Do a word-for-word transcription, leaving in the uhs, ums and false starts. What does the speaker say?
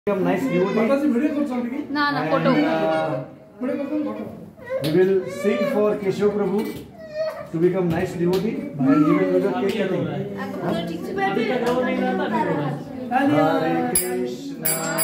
become nice devotee. Na na photo. Uh, we will sing for Keshav Prabhu to become nice devotee and he will do the cake cutting. Hare Krishna.